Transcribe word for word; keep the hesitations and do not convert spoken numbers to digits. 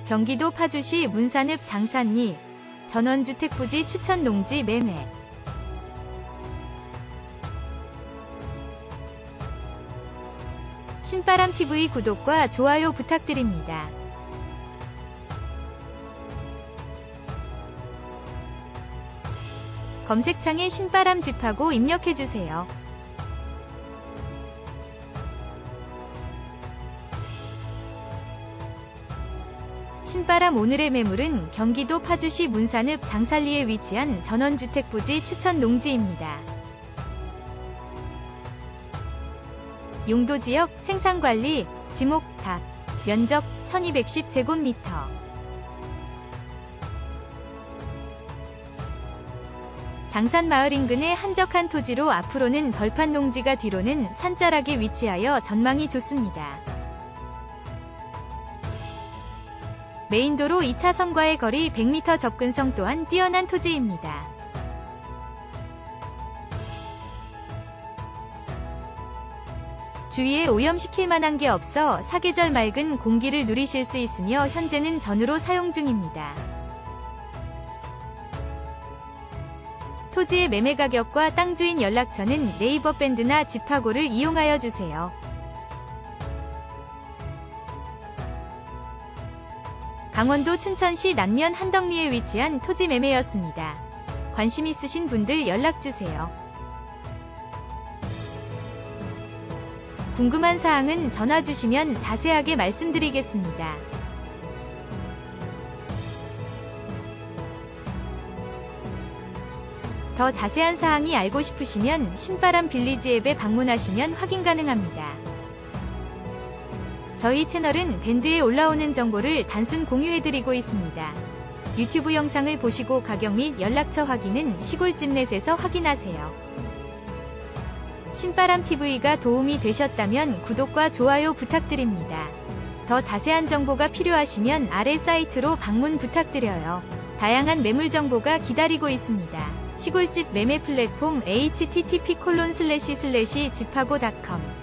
경기도 파주시 문산읍 장산리 전원주택 부지 추천 농지 매매. 신바람티비 구독과 좋아요 부탁드립니다. 검색창에 신바람 집하고 입력해주세요. 신바람 오늘의 매물은 경기도 파주시 문산읍 장산리에 위치한 전원주택 부지 추천 농지입니다. 용도지역, 생산관리, 지목, 닭, 면적 천이백십 제곱미터. 장산마을 인근의 한적한 토지로 앞으로는 벌판 농지가 뒤로는 산자락에 위치하여 전망이 좋습니다. 메인도로 이 차선과의 거리 백 미터 접근성 또한 뛰어난 토지입니다. 주위에 오염시킬 만한 게 없어 사계절 맑은 공기를 누리실 수 있으며 현재는 전으로 사용 중입니다. 토지의 매매 가격과 땅 주인 연락처는 네이버 밴드나 집하고를 이용하여 주세요. 강원도 춘천시 남면 한덕리에 위치한 토지 매매였습니다. 관심 있으신 분들 연락주세요. 궁금한 사항은 전화 주시면 자세하게 말씀드리겠습니다. 더 자세한 사항이 알고 싶으시면 신바람 빌리지 앱에 방문하시면 확인 가능합니다. 저희 채널은 밴드에 올라오는 정보를 단순 공유해드리고 있습니다. 유튜브 영상을 보시고 가격 및 연락처 확인은 시골집넷에서 확인하세요. 신바람티비가 도움이 되셨다면 구독과 좋아요 부탁드립니다. 더 자세한 정보가 필요하시면 아래 사이트로 방문 부탁드려요. 다양한 매물 정보가 기다리고 있습니다. 시골집 매매 플랫폼 에이치티티피 콜론 슬래시 슬래시 집하고 닷컴